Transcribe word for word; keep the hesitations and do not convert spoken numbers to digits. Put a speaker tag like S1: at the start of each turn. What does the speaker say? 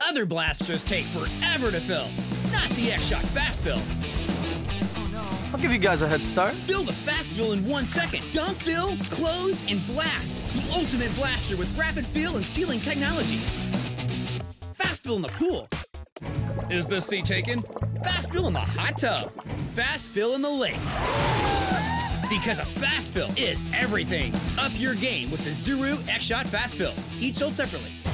S1: Other blasters take forever to fill. Not the Xshot Fast Fill.
S2: I'll give you guys a head start.
S1: Fill the Fast Fill in one second. Dunk, fill, close, and blast. The ultimate blaster with rapid fill and sealing technology. Fast Fill in the pool. Is the seat taken? Fast Fill in the hot tub. Fast Fill in the lake. Because a Fast Fill is everything. Up your game with the Zuru Xshot Fast Fill. Each sold separately.